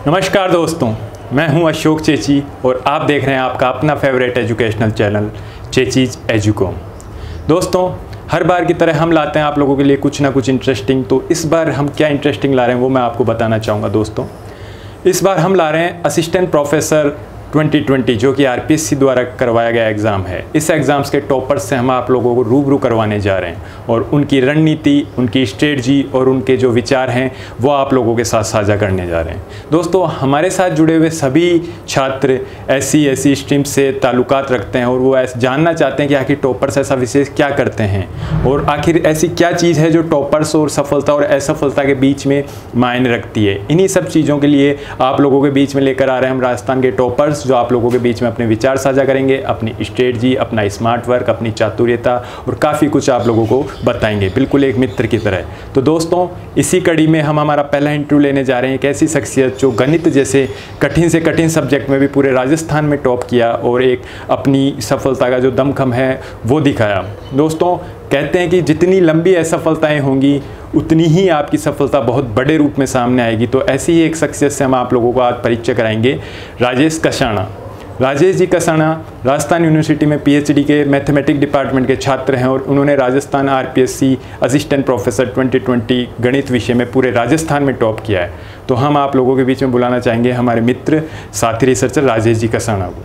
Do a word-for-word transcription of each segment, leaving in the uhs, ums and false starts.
नमस्कार दोस्तों, मैं हूं अशोक चेची और आप देख रहे हैं आपका अपना फेवरेट एजुकेशनल चैनल चेचीज एजुकॉम। दोस्तों, हर बार की तरह हम लाते हैं आप लोगों के लिए कुछ ना कुछ इंटरेस्टिंग। तो इस बार हम क्या इंटरेस्टिंग ला रहे हैं वो मैं आपको बताना चाहूँगा। दोस्तों, इस बार हम ला रहे हैं असिस्टेंट प्रोफेसर ट्वेंटी ट्वेंटी, जो कि आरपीएससी द्वारा करवाया गया एग्ज़ाम है। इस एग्ज़ाम्स के टॉपर्स से हम आप लोगों को रूबरू करवाने जा रहे हैं और उनकी रणनीति, उनकी स्ट्रेटजी और उनके जो विचार हैं वो आप लोगों के साथ साझा करने जा रहे हैं। दोस्तों, हमारे साथ जुड़े हुए सभी छात्र ऐसी ऐसी स्ट्रीम से ताल्लुकात रखते हैं और वो ऐसा जानना चाहते हैं कि आखिर टॉपर्स ऐसा विशेष क्या करते हैं और आखिर ऐसी क्या चीज़ है जो टॉपर्स और सफलता और असफलता के बीच में मायने रखती है। इन्हीं सब चीज़ों के लिए आप लोगों के बीच में लेकर आ रहे हैं हम राजस्थान के टॉपर्स, जो आप लोगों के बीच में अपने विचार साझा करेंगे, अपनी स्ट्रेटजी, अपना स्मार्ट वर्क, अपनी चातुर्यता और काफ़ी कुछ आप लोगों को बताएंगे, बिल्कुल एक मित्र की तरह। तो दोस्तों, इसी कड़ी में हम हमारा पहला इंटरव्यू लेने जा रहे हैं एक ऐसी शख्सियत जो गणित जैसे कठिन से कठिन सब्जेक्ट में भी पूरे राजस्थान में टॉप किया और एक अपनी सफलता का जो दमखम है वो दिखाया। दोस्तों, कहते हैं कि जितनी लंबी असफलताएं होंगी उतनी ही आपकी सफलता बहुत बड़े रूप में सामने आएगी। तो ऐसी ही एक शख्सियत से हम आप लोगों को आज परिचय कराएंगे, राजेश कसाणा। राजेश जी कसाणा राजस्थान यूनिवर्सिटी में पीएचडी के मैथमेटिक्स डिपार्टमेंट के छात्र हैं और उन्होंने Rajasthan RPSC assistant professor twenty twenty गणित विषय में पूरे राजस्थान में टॉप किया है। तो हम आप लोगों के बीच में बुलाना चाहेंगे हमारे मित्र साथी रिसर्चर राजेश जी कसाणा को।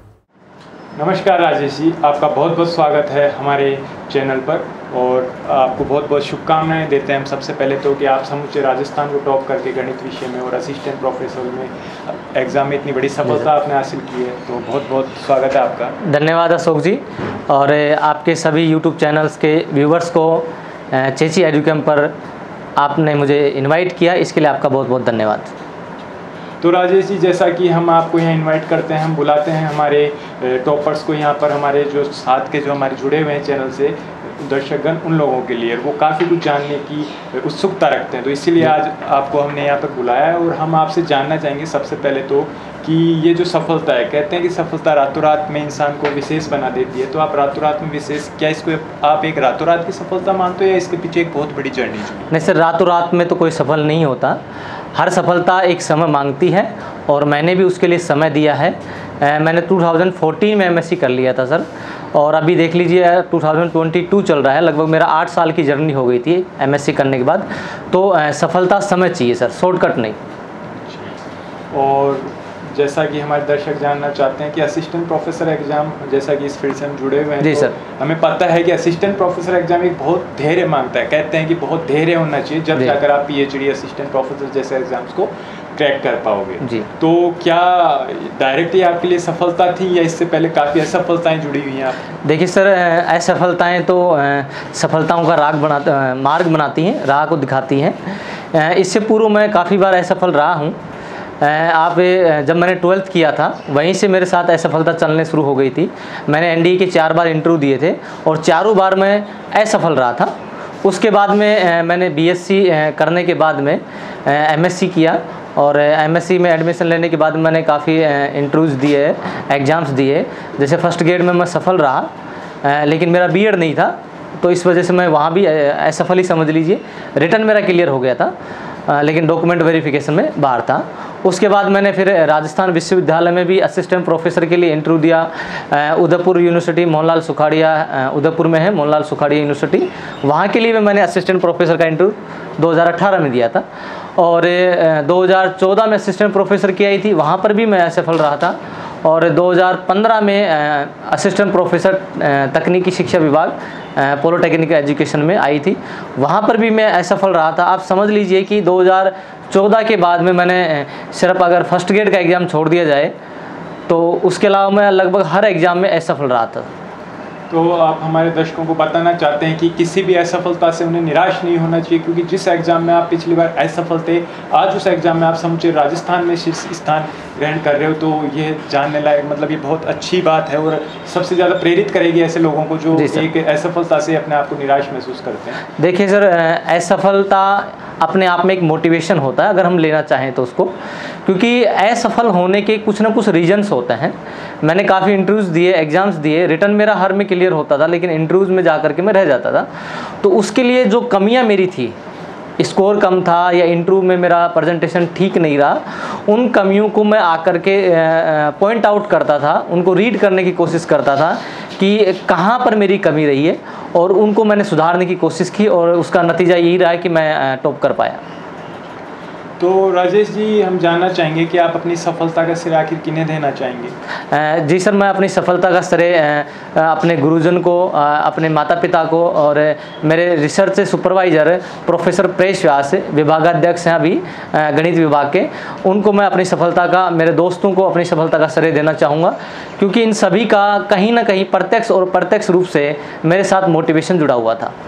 नमस्कार राजेश जी, आपका बहुत बहुत स्वागत है हमारे चैनल पर और आपको बहुत बहुत शुभकामनाएं देते हैं हम सबसे पहले तो कि आप समूचे राजस्थान को टॉप करके गणित विषय में और असिस्टेंट प्रोफेसर में एग्ज़ाम में इतनी बड़ी सफलता आपने हासिल की है। तो बहुत बहुत स्वागत है आपका। धन्यवाद अशोक जी, और आपके सभी यूट्यूब चैनल्स के व्यूवर्स को चेची एजुकॉम पर आपने मुझे इन्वाइट किया, इसके लिए आपका बहुत बहुत धन्यवाद। तो राजेश जी, जैसा कि हम आपको यहाँ इनवाइट करते हैं, हम बुलाते हैं हमारे टॉपर्स को यहाँ पर, हमारे जो साथ के जो हमारे जुड़े हुए हैं चैनल से दर्शकगण, उन लोगों के लिए वो काफ़ी कुछ जानने की उत्सुकता रखते हैं। तो इसीलिए आज आपको हमने यहाँ पर बुलाया है और हम आपसे जानना चाहेंगे सबसे पहले तो कि ये जो सफलता है, कहते हैं कि सफलता रातों रात में इंसान को विशेष बना देती है। तो आप रातों रात में विशेष, क्या इसको आप एक रातों रात की सफलता मानते हो या इसके पीछे एक बहुत बड़ी जर्नी है? नहीं सर, रातों रात में तो कोई सफल नहीं होता। हर सफलता एक समय मांगती है और मैंने भी उसके लिए समय दिया है। आ, मैंने टू थाउजेंड फोर्टीन में एमएससी कर लिया था सर, और अभी देख लीजिए टू थाउजेंड ट्वेंटी टू चल रहा है। लगभग मेरा आठ साल की जर्नी हो गई थी एमएससी करने के बाद। तो आ, सफलता समय चाहिए सर, शॉर्टकट नहीं। और जैसा कि हमारे दर्शक जानना चाहते हैं कि असिस्टेंट प्रोफेसर एग्जाम, जैसा कि इस फील्ड से हम जुड़े हुए हैं, जी तो सर, हमें पता है कि असिस्टेंट प्रोफेसर एग्जाम एक बहुत धैर्य मांगता है। कहते हैं कि बहुत धैर्य होना चाहिए जब जाकर आप पीएचडी असिस्टेंट प्रोफेसर जैसे एग्जाम्स को क्रैक कर पाओगे। जी, तो क्या डायरेक्ट ये आपके लिए सफलता थी या इससे पहले काफ़ी असफलताएं जुड़ी हुई हैं आप? देखिए सर, असफलताएं तो सफलताओं का राग बना मार्ग बनाती हैं, राह को दिखाती हैं। इससे पूर्व मैं काफ़ी बार असफल रहा हूँ। आप जब मैंने ट्वेल्थ किया था वहीं से मेरे साथ असफलता चलने शुरू हो गई थी। मैंने एनडीए के चार बार इंटरव्यू दिए थे और चारों बार मैं असफल रहा था। उसके बाद में मैंने बीएससी करने के बाद में एमएससी किया और एमएससी में एडमिशन लेने के बाद मैंने काफ़ी इंटरव्यूज़ दिए, एग्ज़ाम्स दिए। जैसे फर्स्ट ग्रेड में मैं सफल रहा, लेकिन मेरा बीएड नहीं था, तो इस वजह से मैं वहाँ भी असफल ही समझ लीजिए। रिटर्न मेरा क्लियर हो गया था, लेकिन डॉक्यूमेंट वेरिफिकेशन में बाहर था। उसके बाद मैंने फिर राजस्थान विश्वविद्यालय में भी असिस्टेंट प्रोफेसर के लिए इंटरव्यू दिया। उदयपुर यूनिवर्सिटी, मोहनलाल सुखाड़िया उदयपुर में है, मोहनलाल सुखाड़िया यूनिवर्सिटी, वहाँ के लिए भी मैंने असिस्टेंट प्रोफेसर का इंटरव्यू दो हज़ार अठारह में दिया था। और दो हज़ार चौदह में असिस्टेंट प्रोफेसर की आई थी, वहाँ पर भी मैं असफल रहा था। और दो हज़ार पंद्रह में असिस्टेंट प्रोफेसर तकनीकी शिक्षा विभाग पॉलिटेक्निक एजुकेशन में आई थी, वहाँ पर भी मैं असफल रहा था। आप समझ लीजिए कि दो हज़ार चौदह के बाद में मैंने सिर्फ अगर फर्स्ट ग्रेड का एग्ज़ाम छोड़ दिया जाए तो उसके अलावा मैं लगभग हर एग्ज़ाम में असफल रहा था। तो आप हमारे दर्शकों को बताना चाहते हैं कि किसी भी असफलता से उन्हें निराश नहीं होना चाहिए, क्योंकि जिस एग्ज़ाम में आप पिछली बार असफल थे, आज उस एग्ज़ाम में आप समूचे राजस्थान में शीर्ष स्थान ग्रहण कर रहे हो। तो ये जानने लायक, मतलब ये बहुत अच्छी बात है और सबसे ज़्यादा प्रेरित करेगी ऐसे लोगों को जो एक असफलता से अपने आप को निराश महसूस करते हैं। देखिए सर, असफलता अपने आप में एक मोटिवेशन होता है अगर हम लेना चाहें तो उसको, क्योंकि असफल होने के कुछ ना कुछ रीजन्स होते हैं। मैंने काफ़ी इंटरव्यूज़ दिए, एग्ज़ाम्स दिए, रिटर्न मेरा हर में क्लियर होता था, लेकिन इंटरव्यूज़ में जा कर के मैं रह जाता था। तो उसके लिए जो कमियां मेरी थी स्कोर कम था या इंटरव्यू में मेरा प्रेजेंटेशन ठीक नहीं रहा, उन कमियों को मैं आकर के पॉइंट आउट करता था, उनको रीड करने की कोशिश करता था कि कहाँ पर मेरी कमी रही है, और उनको मैंने सुधारने की कोशिश की और उसका नतीजा यही रहा है कि मैं टॉप कर पाया। तो राजेश जी, हम जानना चाहेंगे कि आप अपनी सफलता का श्रेय आखिर किन्हें देना चाहेंगे? जी सर, मैं अपनी सफलता का श्रेय अपने गुरुजन को, अपने माता पिता को और मेरे research supervisor professor Paresh Vyas, विभागाध्यक्ष हैं अभी गणित विभाग के, उनको मैं अपनी सफलता का, मेरे दोस्तों को अपनी सफलता का श्रेय देना चाहूँगा, क्योंकि इन सभी का कहीं ना कहीं प्रत्यक्ष और प्रत्यक्ष रूप से मेरे साथ मोटिवेशन जुड़ा हुआ था।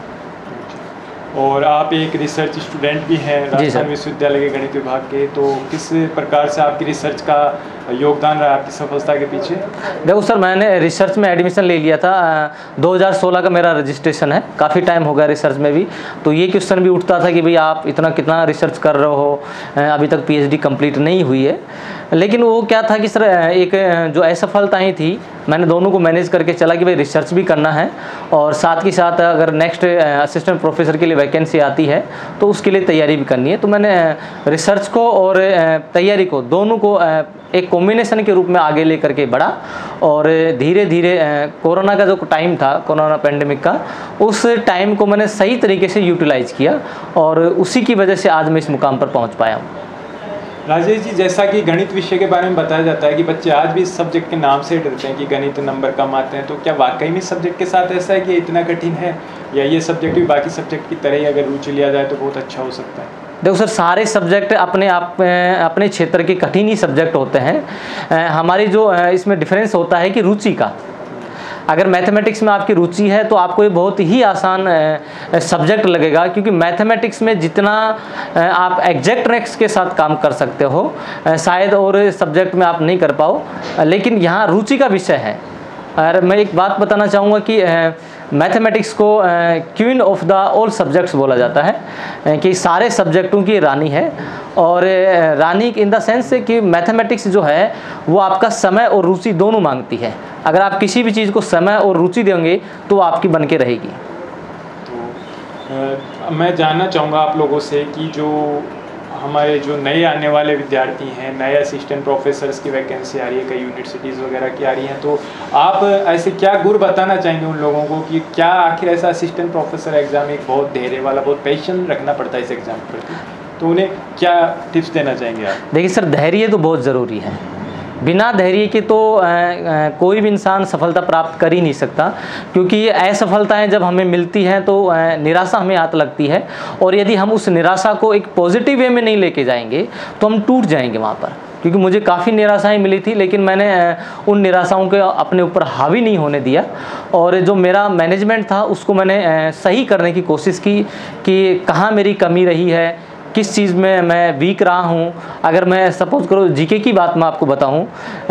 और आप एक रिसर्च स्टूडेंट भी हैं राजस्थान विश्वविद्यालय के गणित विभाग के, तो किस प्रकार से आपकी रिसर्च का योगदान रहा आपकी सफलता के पीछे? देखो सर, मैंने रिसर्च में एडमिशन ले लिया था, दो हज़ार सोलह का मेरा रजिस्ट्रेशन है, काफ़ी टाइम हो गया रिसर्च में भी। तो ये क्वेश्चन भी उठता था कि भाई आप इतना कितना रिसर्च कर रहे हो, अभी तक पीएचडी कंप्लीट नहीं हुई है। लेकिन वो क्या था कि सर, एक जो असफलताएँ थी, मैंने दोनों को मैनेज करके चला कि भाई रिसर्च भी करना है और साथ ही साथ अगर नेक्स्ट असिस्टेंट प्रोफेसर के लिए वैकेंसी आती है तो उसके लिए तैयारी भी करनी है। तो मैंने रिसर्च को और तैयारी को, दोनों को एक कॉम्बिनेशन के रूप में आगे लेकर के बढ़ा, और धीरे धीरे कोरोना का जो टाइम था, कोरोना पेंडेमिक का, उस टाइम को मैंने सही तरीके से यूटिलाइज किया और उसी की वजह से आज मैं इस मुकाम पर पहुंच पाया हूँ। राजेश जी, जैसा कि गणित विषय के बारे में बताया जाता है कि बच्चे आज भी इस सब्जेक्ट के नाम से डरते हैं कि गणित नंबर कम आते हैं, तो क्या वाकई में सब्जेक्ट के साथ ऐसा है कि इतना कठिन है, या ये सब्जेक्ट भी बाकी सब्जेक्ट की तरह ही अगर रुचि लिया जाए तो बहुत अच्छा हो सकता है? देखो सर, सारे सब्जेक्ट अपने आप अपने क्षेत्र के कठिन ही सब्जेक्ट होते हैं। हमारी जो इसमें डिफरेंस होता है कि रुचि का। अगर मैथमेटिक्स में आपकी रुचि है तो आपको ये बहुत ही आसान सब्जेक्ट लगेगा, क्योंकि मैथमेटिक्स में जितना आप एग्जैक्टनेस के साथ काम कर सकते हो शायद और सब्जेक्ट में आप नहीं कर पाओ, लेकिन यहाँ रुचि का विषय है। और मैं एक बात बताना चाहूँगा कि मैथमेटिक्स को queen of the all subjects बोला जाता है, कि सारे सब्जेक्टों की रानी है। और रानी इन द सेंस कि मैथमेटिक्स जो है वो आपका समय और रुचि दोनों मांगती है। अगर आप किसी भी चीज़ को समय और रुचि देंगे तो वो आपकी बन के रहेगी। तो आ, मैं जानना चाहूँगा आप लोगों से कि जो हमारे जो नए आने वाले विद्यार्थी हैं, नए असिस्टेंट प्रोफेसर्स की वैकेंसी आ रही है, कई यूनिवर्सिटीज़ वगैरह की आ रही हैं, तो आप ऐसे क्या गुर बताना चाहेंगे उन लोगों को कि क्या आखिर ऐसा असिस्टेंट प्रोफेसर एग्ज़ाम एक बहुत धैर्य वाला, बहुत पैशन रखना पड़ता है इस एग्ज़ाम के प्रति, तो उन्हें क्या टिप्स देना चाहेंगे आप? देखिए सर, धैर्य तो बहुत ज़रूरी है। बिना धैर्य के तो आ, आ, कोई भी इंसान सफलता प्राप्त कर ही नहीं सकता, क्योंकि असफलताएं जब हमें मिलती हैं तो आ, निराशा हमें हाथ लगती है, और यदि हम उस निराशा को एक पॉजिटिव वे में नहीं लेके जाएंगे तो हम टूट जाएंगे वहाँ पर। क्योंकि मुझे काफ़ी निराशाएं मिली थी, लेकिन मैंने आ, उन निराशाओं को अपने ऊपर हावी नहीं होने दिया, और जो मेरा मैनेजमेंट था उसको मैंने आ, सही करने की कोशिश की कि कहाँ मेरी कमी रही है, किस चीज़ में मैं वीक रहा हूँ। अगर मैं सपोज करो जीके की बात मैं आपको बताऊँ,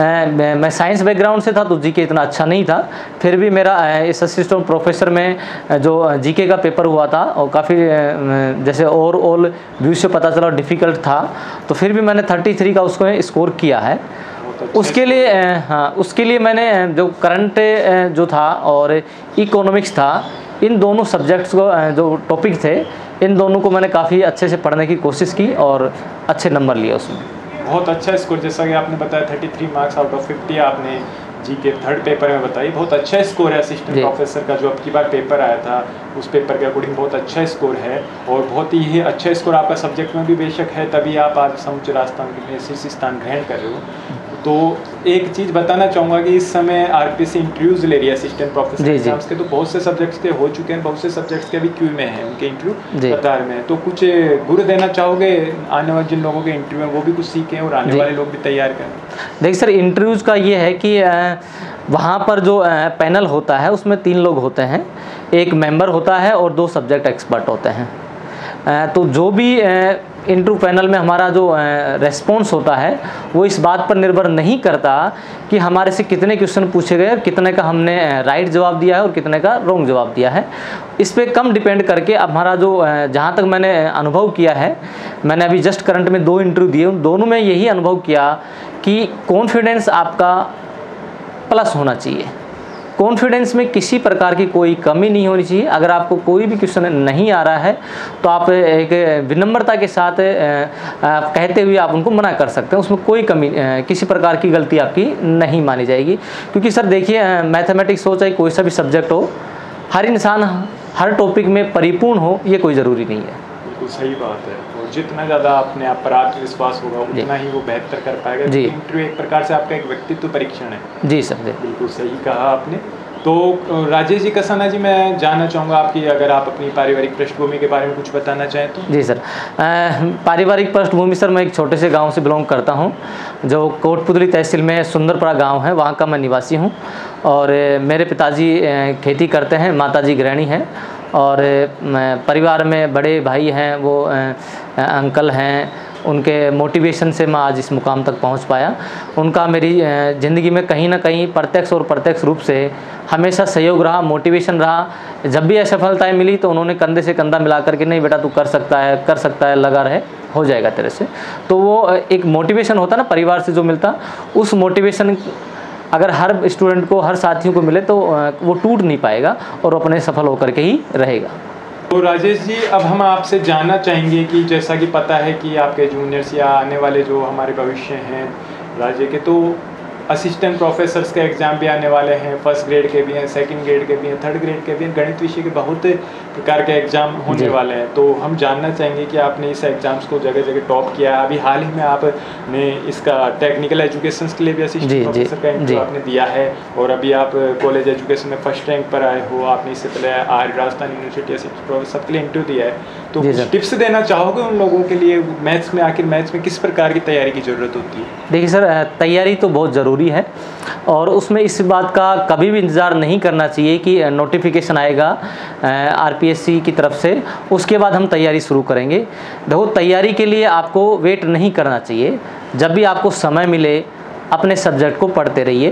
मैं साइंस बैकग्राउंड से था तो जीके इतना अच्छा नहीं था, फिर भी मेरा इस असिस्टेंट प्रोफेसर में जो जीके का पेपर हुआ था और काफ़ी जैसे ओवरऑल व्यू से पता चला डिफ़िकल्ट था, तो फिर भी मैंने तैंतीस का उसको स्कोर किया है। उसके लिए हाँ उसके लिए मैंने जो करंट जो था और इकोनॉमिक्स था, इन दोनों सब्जेक्ट्स को जो टॉपिक थे, इन दोनों को मैंने काफ़ी अच्छे से पढ़ने की कोशिश की और अच्छे नंबर लिए उसमें। बहुत अच्छा स्कोर, जैसा कि आपने बताया तैंतीस मार्क्स आउट ऑफ पचास आपने जी के थर्ड पेपर में बताई, बहुत अच्छा स्कोर है असिस्टेंट प्रोफेसर का। जो अब की बार पेपर आया था उस पेपर के अकॉर्डिंग बहुत अच्छा स्कोर है, और बहुत ही अच्छा स्कोर आपका सब्जेक्ट में भी बेशक है, तभी आप आज समूचे राजस्थान में शीर्ष स्थान ग्रहण कर रहे हो। तो एक चीज़ बताना चाहूँगा कि इस समय आरपीसी इंटरव्यूज़ ले रही है असिस्टेंट प्रोफेसर एग्जाम्स के, तो बहुत से सब्जेक्ट्स के हो चुके हैं, बहुत से सब्जेक्ट्स के अभी क्यू में हैं, उनके इंटरव्यू कतार में। तो कुछ गुर देना चाहोगे आने वाले जिन लोगों के इंटरव्यू हैं वो भी कुछ सीखें और आने वाले लोग भी तैयार करें? देखिए सर, इंटरव्यूज़ का ये है कि वहाँ पर जो पैनल होता है उसमें तीन लोग होते हैं, एक मेंबर होता है और दो सब्जेक्ट एक्सपर्ट होते हैं। तो जो भी इंटरव्यू पैनल में हमारा जो रेस्पॉन्स होता है वो इस बात पर निर्भर नहीं करता कि हमारे से कितने क्वेश्चन पूछे गए और कितने का हमने राइट जवाब दिया है और कितने का रॉन्ग जवाब दिया है। इस पे कम डिपेंड करके अब हमारा जो जहाँ तक मैंने अनुभव किया है, मैंने अभी जस्ट करंट में दो इंटरव्यू दिए, उन दोनों में यही अनुभव किया कि कॉन्फिडेंस आपका प्लस होना चाहिए। कॉन्फिडेंस में किसी प्रकार की कोई कमी नहीं होनी चाहिए। अगर आपको कोई भी क्वेश्चन नहीं आ रहा है तो आप एक विनम्रता के साथ कहते हुए आप उनको मना कर सकते हैं, उसमें कोई कमी किसी प्रकार की गलती आपकी नहीं मानी जाएगी। क्योंकि सर देखिए, मैथमेटिक्स हो चाहे कोई सा भी सब्जेक्ट हो, हर इंसान हर टॉपिक में परिपूर्ण हो ये कोई ज़रूरी नहीं है। बिल्कुल सही बात है। और जितना ज़्यादा अपने आप पर आत्मविश्वास होगा उतना ही वो बेहतर कर पाएगा। जी, इंटरव्यू एक प्रकार से आपका एक व्यक्तित्व परीक्षण है। जी सर, जी बिल्कुल सही कहा आपने। तो राजेश जी कसाना जी, मैं जानना चाहूँगा आपकी, अगर आप अपनी पारिवारिक पृष्ठभूमि के बारे में कुछ बताना चाहें तो। जी सर, पारिवारिक पृष्ठभूमि सर, मैं एक छोटे से गांव से बिलोंग करता हूं जो कोटपुतली तहसील में सुंदरपुरा गांव है, वहां का मैं निवासी हूं। और मेरे पिताजी खेती करते हैं, माताजी गृहिणी हैं, और परिवार में बड़े भाई हैं, वो अंकल हैं, उनके मोटिवेशन से मैं आज इस मुकाम तक पहुंच पाया। उनका मेरी ज़िंदगी में कहीं ना कहीं प्रत्यक्ष और प्रत्यक्ष रूप से हमेशा सहयोग रहा, मोटिवेशन रहा। जब भी असफलताएं मिली तो उन्होंने कंधे से कंधा मिला करके, नहीं बेटा तू कर सकता है, कर सकता है, लगा रहे, हो जाएगा तेरे से। तो वो एक मोटिवेशन होता ना परिवार से जो मिलता, उस मोटिवेशन अगर हर स्टूडेंट को, हर साथियों को मिले तो वो टूट नहीं पाएगा और अपने सफल होकर के ही रहेगा। तो राजेश जी, अब हम आपसे जानना चाहेंगे कि जैसा कि पता है कि आपके जूनियर्स या आने वाले जो हमारे भविष्य हैं राज्य के, तो असिस्टेंट प्रोफेसर्स के एग्ज़ाम भी आने वाले हैं, फर्स्ट ग्रेड के भी हैं, सेकंड ग्रेड के भी हैं, थर्ड ग्रेड के भी हैं, गणित विषय के बहुत प्रकार के एग्ज़ाम होने वाले हैं। तो हम जानना चाहेंगे कि आपने इस एग्ज़ाम्स को जगह जगह टॉप किया है। अभी हाल ही में आपने इसका टेक्निकल एजुकेशन के लिए भी असिस्टेंट प्रोफेसर का इंटरव्यू आपने दिया है, और अभी आप कॉलेज एजुकेशन में फर्स्ट रैंक पर आए हो। आपने इससे पहले Arya Rajasthan university assistant professor के लिए इंटरव्यू दिया है। तो कुछ टिप्स देना चाहोगे उन लोगों के लिए, मैथ्स में आखिर मैथ्स में किस प्रकार की तैयारी की ज़रूरत होती है? देखिए सर, तैयारी तो बहुत ज़रूरी है, और उसमें इस बात का कभी भी इंतज़ार नहीं करना चाहिए कि नोटिफिकेशन आएगा आरपीएससी की तरफ से, उसके बाद हम तैयारी शुरू करेंगे। देखो, तैयारी के लिए आपको वेट नहीं करना चाहिए। जब भी आपको समय मिले अपने सब्जेक्ट को पढ़ते रहिए,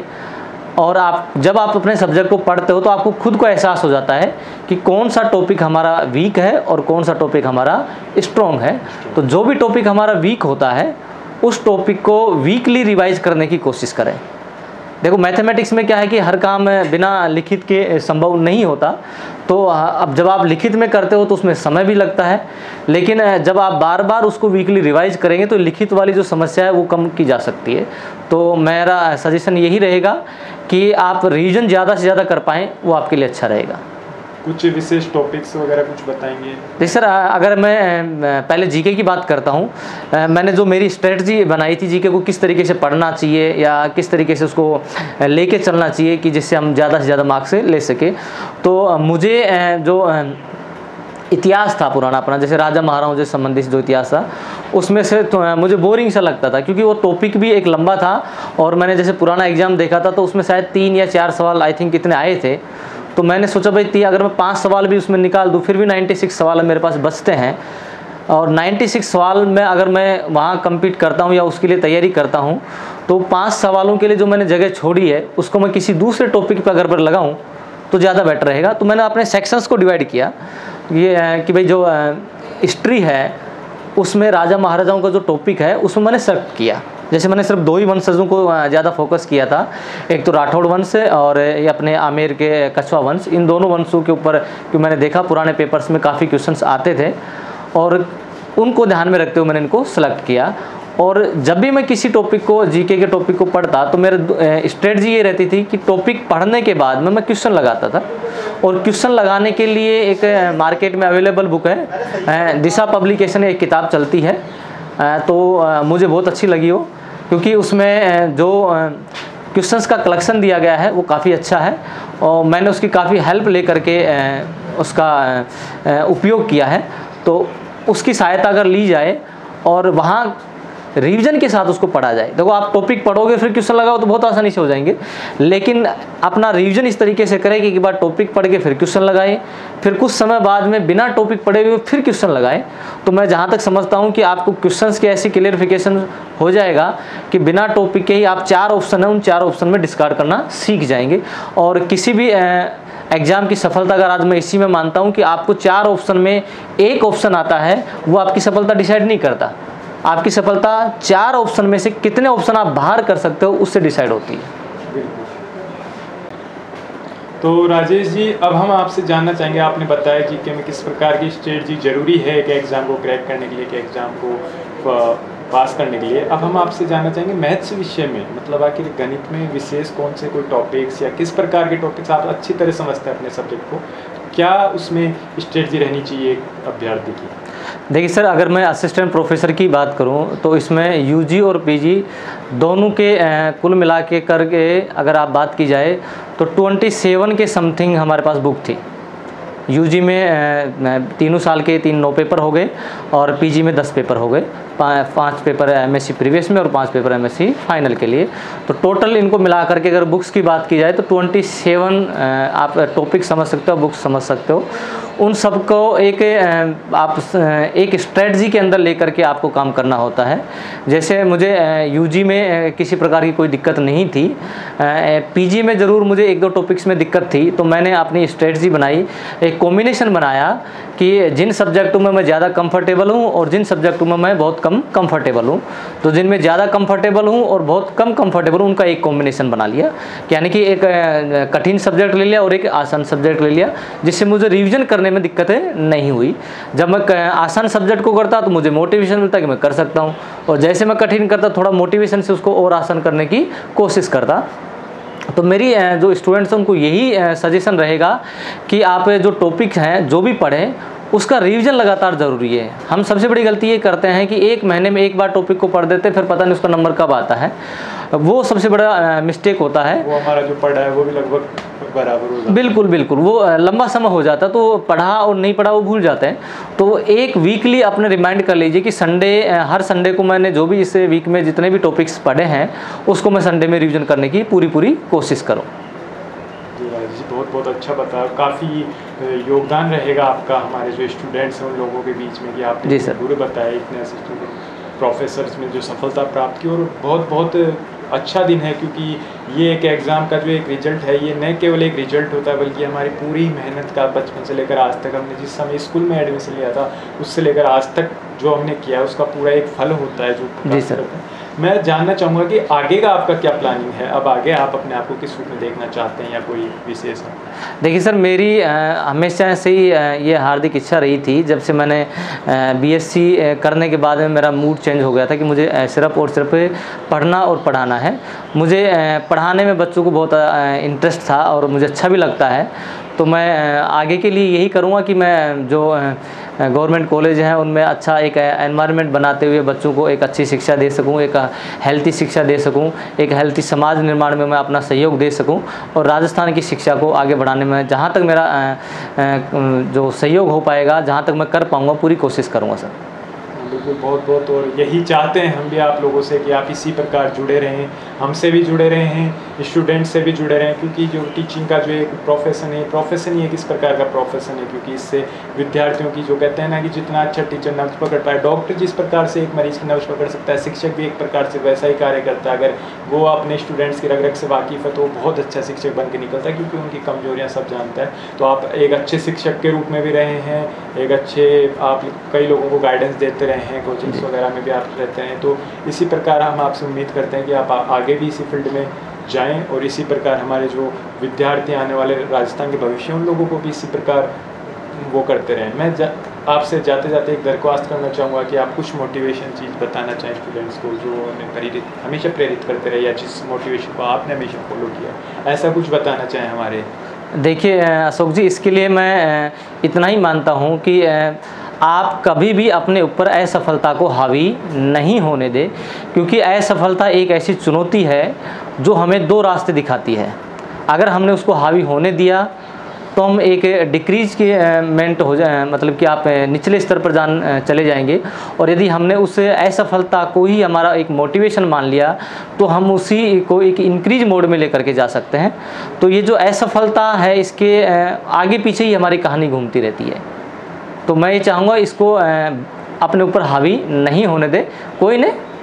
और आप जब आप अपने सब्जेक्ट को पढ़ते हो तो आपको खुद को एहसास हो जाता है कि कौन सा टॉपिक हमारा वीक है और कौन सा टॉपिक हमारा स्ट्रॉन्ग है। तो जो भी टॉपिक हमारा वीक होता है उस टॉपिक को वीकली रिवाइज करने की कोशिश करें। देखो, मैथमेटिक्स में क्या है कि हर काम बिना लिखित के संभव नहीं होता। तो अब जब आप लिखित में करते हो तो उसमें समय भी लगता है, लेकिन जब आप बार बार उसको वीकली रिवाइज करेंगे तो लिखित वाली जो समस्या है वो कम की जा सकती है। तो मेरा सजेशन यही रहेगा कि आप रिवीजन ज़्यादा से ज़्यादा कर पाएँ, वो आपके लिए अच्छा रहेगा। कुछ विशेष टॉपिक्स वगैरह कुछ बताएंगे? देखिए सर, अगर मैं पहले जीके की बात करता हूँ, मैंने जो मेरी स्ट्रेटजी बनाई थी जीके को किस तरीके से पढ़ना चाहिए या किस तरीके से उसको लेके चलना चाहिए कि जिससे हम ज़्यादा से ज़्यादा मार्क्स ले सके, तो मुझे जो इतिहास था पुराना अपना, जैसे राजा महाराजाओं से संबंधित जो इतिहास था, उसमें से तो मुझे बोरिंग सा लगता था, क्योंकि वो टॉपिक भी एक लंबा था। और मैंने जैसे पुराना एग्जाम देखा था तो उसमें शायद तीन या चार सवाल आई थिंक कितने आए थे। तो मैंने सोचा भाई ती अगर मैं पाँच सवाल भी उसमें निकाल दूँ फिर भी छियानवे सवाल मेरे पास बचते हैं, और छियानवे सवाल में अगर मैं वहाँ कम्पीट करता हूँ या उसके लिए तैयारी करता हूँ तो पाँच सवालों के लिए जो मैंने जगह छोड़ी है उसको मैं किसी दूसरे टॉपिक पर अगर पर लगाऊँ तो ज़्यादा बेटर रहेगा। तो मैंने अपने सेक्शंस को डिवाइड किया, ये कि भाई जो हिस्ट्री है उसमें राजा महाराजाओं का जो टॉपिक है उसमें मैंने सेलेक्ट किया। जैसे मैंने सिर्फ दो ही वंशजों को ज़्यादा फोकस किया था, एक तो राठौड़ वंश और ये अपने आमेर के कछवा वंश। इन दोनों वंशों के ऊपर क्योंकि मैंने देखा पुराने पेपर्स में काफ़ी क्वेश्चंस आते थे और उनको ध्यान में रखते हुए मैंने इनको सेलेक्ट किया। और जब भी मैं किसी टॉपिक को, जीके के टॉपिक को पढ़ता तो मेरे स्ट्रेटजी ये रहती थी कि टॉपिक पढ़ने के बाद में मैं क्वेश्चन लगाता था। और क्वेश्चन लगाने के लिए एक मार्केट में अवेलेबल बुक है, दिशा पब्लिकेशन एक किताब चलती है, तो मुझे बहुत अच्छी लगी वो, क्योंकि उसमें जो क्वेश्चंस का कलेक्शन दिया गया है वो काफ़ी अच्छा है और मैंने उसकी काफ़ी हेल्प ले करके उसका उपयोग किया है। तो उसकी सहायता अगर ली जाए और वहाँ रिवीजन के साथ उसको पढ़ा जाए, देखो आप टॉपिक पढ़ोगे फिर क्वेश्चन लगाओ तो बहुत आसानी से हो जाएंगे, लेकिन अपना रिवीजन इस तरीके से करें कि एक बार टॉपिक पढ़ के फिर क्वेश्चन लगाए, फिर कुछ समय बाद में बिना टॉपिक पढ़े हुए फिर क्वेश्चन लगाए। तो मैं जहाँ तक समझता हूँ कि आपको क्वेश्चंस की ऐसी क्लियरिफिकेशन हो जाएगा कि बिना टॉपिक के ही आप चार ऑप्शन है उन चार ऑप्शन में डिस्कार्ड करना सीख जाएंगे। और किसी भी एग्ज़ाम की सफलता अगर आज मैं इसी में मानता हूँ कि आपको चार ऑप्शन में एक ऑप्शन आता है वो आपकी सफलता डिसाइड नहीं करता, आपकी सफलता चार ऑप्शन में से कितने ऑप्शन आप बाहर कर सकते हो उससे डिसाइड होती है। तो राजेश जी, अब हम आपसे जानना चाहेंगे, आपने बताया कि, कि किस प्रकार की स्ट्रेटजी ज़रूरी है कि एग्ज़ाम को क्रैक करने के लिए, कि एग्ज़ाम को पास करने के लिए। अब हम आपसे जानना चाहेंगे मैथ्स विषय में, मतलब आखिर गणित में विशेष कौन से कोई टॉपिक्स या किस प्रकार के टॉपिक्स आप अच्छी तरह समझते हैं अपने सब्जेक्ट को, क्या उसमें स्ट्रेटजी रहनी चाहिए एक अभ्यर्थी की? देखिए सर, अगर मैं असिस्टेंट प्रोफेसर की बात करूं तो इसमें यूजी और पीजी दोनों के कुल मिला के करके अगर आप बात की जाए तो सत्ताईस के समथिंग हमारे पास बुक थी। यूजी में तीनों साल के तीन नौ पेपर हो गए और पीजी में दस पेपर हो गए, पाँच पेपर एमएससी प्रीवियस में और पाँच पेपर एमएससी फाइनल के लिए। तो टोटल इनको मिला करके अगर बुक्स की बात की जाए तो सत्ताईस आप टॉपिक समझ सकते हो, बुक्स समझ सकते हो। उन सबको एक आप एक स्ट्रेटजी के अंदर लेकर के आपको काम करना होता है। जैसे मुझे यूजी में किसी प्रकार की कोई दिक्कत नहीं थी, पीजी में ज़रूर मुझे एक दो टॉपिक्स में दिक्कत थी, तो मैंने अपनी स्ट्रेटजी बनाई, एक कॉम्बिनेशन बनाया कि जिन सब्जेक्टों में मैं ज़्यादा कंफर्टेबल हूँ और जिन सब्जेक्टों में मैं बहुत कम कंफर्टेबल हूँ, तो जिनमें ज़्यादा कंफर्टेबल हूँ और बहुत कम कंफर्टेबल हूँ उनका एक कॉम्बिनेशन बना लिया। यानी कि एक कठिन सब्जेक्ट ले लिया और एक आसान सब्जेक्ट ले लिया, जिससे मुझे रिवीजन करने में दिक्कतें नहीं हुई। जब मैं आसान सब्जेक्ट को करता तो मुझे मोटिवेशन मिलता कि मैं कर सकता हूँ, और जैसे मैं कठिन करता थोड़ा मोटिवेशन से उसको और आसान करने की कोशिश करता। तो मेरी जो स्टूडेंट्स हैं उनको यही सजेशन रहेगा कि आप जो टॉपिक हैं जो भी पढ़ें उसका रिवीजन लगातार ज़रूरी है। हम सबसे बड़ी गलती ये करते हैं कि एक महीने में एक बार टॉपिक को पढ़ देते, फिर पता नहीं उसका नंबर कब आता है, वो सबसे बड़ा मिस्टेक होता है। वो हमारा जो पढ़ा है वो भी लगभग बराबर हो जाता है। बिल्कुल बिल्कुल, वो लंबा समय हो जाता है, तो पढ़ा और नहीं पढ़ा वो भूल जाते हैं। तो एक वीकली अपने रिमाइंड कर लीजिए कि संडे, हर संडे को मैंने जो भी इस वीक में जितने भी टॉपिक्स पढ़े हैं उसको मैं संडे में रिवीजन करने की पूरी पूरी कोशिश करूँ। जी, बहुत बहुत अच्छा बताया, काफ़ी योगदान रहेगा आपका हमारे जो स्टूडेंट्स हैं उन लोगों के बीच में कि आपने पूरे बताया इतने स्टूडेंट प्रोफेसर्स में जो सफलता प्राप्त की। और बहुत बहुत अच्छा दिन है, क्योंकि ये एक एग्ज़ाम का जो एक रिजल्ट है, ये न केवल एक रिजल्ट होता है बल्कि हमारी पूरी मेहनत का, बचपन से लेकर आज तक हमने जिस समय स्कूल में एडमिशन लिया था उससे लेकर आज तक जो हमने किया उसका पूरा एक फल होता है जो। जी सर। मैं जानना चाहूँगा कि आगे का आपका क्या प्लानिंग है, अब आगे आप अपने आप को किस रूप में देखना चाहते हैं या कोई विशेष है? देखिए सर, मेरी हमेशा से ही ये हार्दिक इच्छा रही थी, जब से मैंने बीएससी करने के बाद में मेरा मूड चेंज हो गया था कि मुझे सिर्फ और सिर्फ पढ़ना और पढ़ाना है। मुझे पढ़ाने में बच्चों को बहुत इंटरेस्ट था और मुझे अच्छा भी लगता है। तो मैं आगे के लिए यही करूँगा कि मैं जो गवर्नमेंट कॉलेज हैं उनमें अच्छा एक एनवायरनमेंट बनाते हुए बच्चों को एक अच्छी शिक्षा दे सकूं, एक हेल्थी शिक्षा दे सकूं, एक हेल्थी समाज निर्माण में मैं अपना सहयोग दे सकूं, और राजस्थान की शिक्षा को आगे बढ़ाने में जहां तक मेरा जो सहयोग हो पाएगा, जहां तक मैं कर पाऊंगा, पूरी कोशिश करूंगा सर। बिल्कुल, बहुत बहुत, और यही चाहते हैं हम भी आप लोगों से कि आप इसी प्रकार जुड़े रहें, हमसे भी जुड़े रहे हैं, स्टूडेंट से भी जुड़े रहें, क्योंकि जो टीचिंग का जो एक प्रोफेशन है, प्रोफेशन ही एक इस प्रकार का प्रोफेशन है, क्योंकि इससे विद्यार्थियों की जो कहते हैं ना कि जितना अच्छा टीचर नब्ज पकड़ पाए, डॉक्टर जिस प्रकार से एक मरीज़ की नब्ज पकड़ सकता है, शिक्षक भी एक प्रकार से वैसा ही कार्य करता है। अगर वो अपने स्टूडेंट्स की रग रग से वाकिफ़ है तो वो बहुत अच्छा शिक्षक बन के निकलता है, क्योंकि उनकी कमजोरियाँ सब जानता है। तो आप एक अच्छे शिक्षक के रूप में भी रहे हैं, एक अच्छे आप कई लोगों को गाइडेंस देते रहे हैं, कोचिंग्स वगैरह में भी आप रहते हैं। तो इसी प्रकार हम आपसे उम्मीद करते हैं कि आप आगे भी इसी फील्ड में जाएं, और इसी प्रकार हमारे जो विद्यार्थी आने वाले राजस्थान के भविष्य उन लोगों को भी इसी प्रकार वो करते रहें। मैं जा, आपसे जाते जाते एक दरख्वास्त करना चाहूँगा कि आप कुछ मोटिवेशन चीज़ बताना चाहें स्टूडेंट्स को, जो उन्हें प्रेरित हमेशा प्रेरित करते रहे, या जिस मोटिवेशन को आपने हमेशा फॉलो किया, ऐसा कुछ बताना चाहें हमारे। देखिए अशोक जी, इसके लिए मैं इतना ही मानता हूँ कि आप कभी भी अपने ऊपर असफलता को हावी नहीं होने दें, क्योंकि असफलता एक ऐसी चुनौती है जो हमें दो रास्ते दिखाती है। अगर हमने उसको हावी होने दिया तो हम एक डिक्रीज के मेंट हो जाए, मतलब कि आप निचले स्तर पर जान चले जाएंगे, और यदि हमने उस असफलता को ही हमारा एक मोटिवेशन मान लिया तो हम उसी को एक इंक्रीज मोड में लेकर के जा सकते हैं। तो ये जो असफलता है इसके आगे पीछे ही हमारी कहानी घूमती रहती है। तो मैं ये चाहूँगा इसको अपने ऊपर हावी नहीं होने दे। कोई नहीं,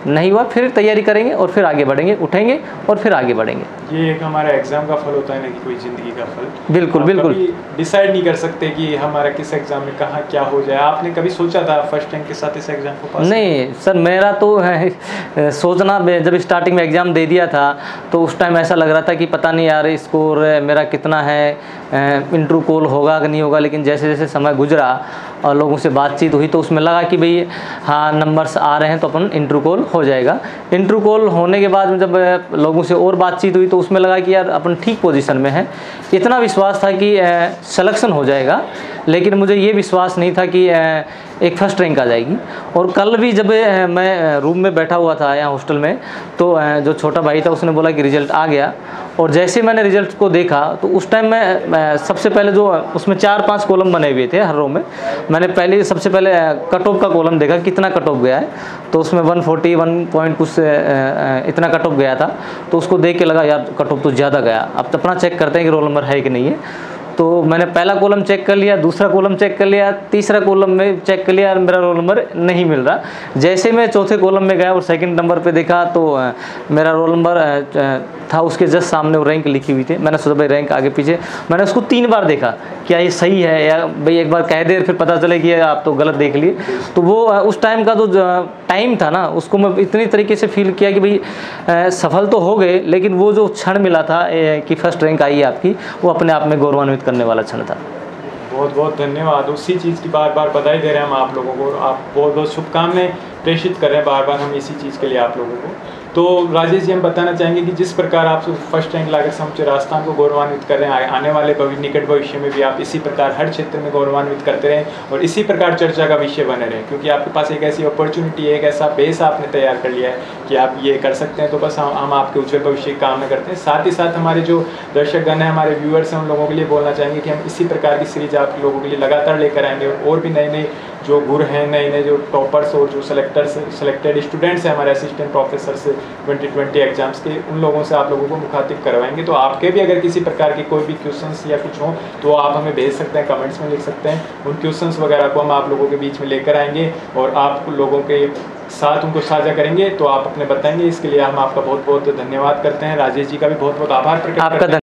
नहीं हुआ फिर तैयारी करेंगे और फिर आगे बढ़ेंगे, उठेंगे और फिर आगे बढ़ेंगे। ये एक हमारा एग्ज़ाम का फल होता है ना कि कोई ज़िंदगी का फल। बिल्कुल बिल्कुल। डिसाइड नहीं कर सकते कि हमारा किस एग्ज़ाम में कहाँ क्या हो जाए। आपने कभी सोचा था फर्स्ट रैंक के साथ इस एग्ज़ाम को पास? नहीं सर, मेरा तो है सोचना, जब स्टार्टिंग में एग्ज़ाम दे दिया था तो उस टाइम ऐसा लग रहा था कि पता नहीं यार स्कोर मेरा कितना है, इंटरव्यू कॉल होगा कि नहीं होगा। लेकिन जैसे जैसे समय गुजरा और लोगों से बातचीत हुई तो उसमें लगा कि भाई हाँ नंबर्स आ रहे हैं तो अपन इंटरव्यू कॉल हो जाएगा। इंटरव्यू कॉल होने के बाद जब लोगों से और बातचीत हुई तो उसमें लगा कि यार अपन ठीक पोजीशन में है। इतना विश्वास था कि सिलेक्शन हो जाएगा, लेकिन मुझे ये विश्वास नहीं था कि एक फर्स्ट रैंक आ जाएगी। और कल भी जब मैं रूम में बैठा हुआ था यहाँ हॉस्टल में तो जो छोटा भाई था उसने बोला कि रिज़ल्ट आ गया। और जैसे मैंने रिज़ल्ट को देखा तो उस टाइम में मैं सबसे पहले जो उसमें चार पांच कॉलम बने हुए थे हर रो में, मैंने पहले सबसे पहले कट ऑफ का कॉलम देखा कितना कट ऑफ गया है। तो उसमें वन फोर्टी वन पॉइंट कुछ इतना कट ऑफ गया था। तो उसको देख के लगा यार कट ऑफ तो ज़्यादा गया, अब तो अपना चेक करते हैं कि रोल नंबर है कि नहीं है। तो मैंने पहला कॉलम चेक कर लिया, दूसरा कॉलम चेक कर लिया, तीसरा कॉलम में चेक कर लिया, मेरा रोल नंबर नहीं मिल रहा। जैसे मैं चौथे कॉलम में गया और सेकंड नंबर पे देखा तो मेरा रोल नंबर था उसके जस्ट सामने, वो रैंक लिखी हुई थी। मैंने सोचा भाई रैंक आगे पीछे, मैंने उसको तीन बार देखा क्या ये सही है या भाई एक बार कह दे फिर पता चले कि आप तो गलत देख लिए। तो वो उस टाइम का जो टाइम था ना उसको मैं इतनी तरीके से फील किया कि भाई सफल तो हो गए, लेकिन वो जो क्षण मिला था कि फर्स्ट रैंक आई है आपकी, वो अपने आप में गौरवान्वित करने वाला क्षण था। बहुत बहुत धन्यवाद। उसी चीज़ की बार बार बधाई दे रहे हैं हम आप लोगों को, आप बहुत बहुत शुभकामनाएं प्रेषित कर रहे हैं बार बार हम इसी चीज़ के लिए आप लोगों को। तो राजेश जी हम बताना चाहेंगे कि जिस प्रकार आप फर्स्ट रैंक लाकर समूचे राजस्थान को गौरवान्वित कर रहे हैं, आने वाले निकट भविष्य में भी आप इसी प्रकार हर क्षेत्र में गौरवान्वित करते रहें और इसी प्रकार चर्चा का विषय बने रहें, क्योंकि आपके पास एक ऐसी अपॉर्चुनिटी है, एक ऐसा बेस आपने तैयार कर लिया है कि आप ये कर सकते हैं। तो बस हम हम आपके उज्जवल भविष्य की कामना करते हैं। साथ ही साथ हमारे जो दर्शकगण हैं, हमारे व्यूअर्स हैं, उन लोगों के लिए बोलना चाहेंगे कि हम इसी प्रकार की सीरीज आप लोगों के लिए लगातार लेकर आएंगे और भी नए नए जो गुर हैं, नए नए जो टॉपर्स और जो सेलेक्टर्स सेलेक्टेड स्टूडेंट्स हैं हमारे असिस्टेंट प्रोफेसर से ट्वेंटी ट्वेंटी एग्जाम्स के, उन लोगों से आप लोगों को मुखातिब करवाएंगे। तो आपके भी अगर किसी प्रकार के कोई भी क्वेश्चंस या कुछ हो तो आप हमें भेज सकते हैं, कमेंट्स में लिख सकते हैं। उन क्वेश्चंस वगैरह को हम आप लोगों के बीच में लेकर आएंगे और आप लोगों के साथ उनको साझा करेंगे तो आप अपने बताएंगे। इसके लिए हम आपका बहुत बहुत धन्यवाद करते हैं। राजेश जी का भी बहुत बहुत आभार प्रकट करते हैं।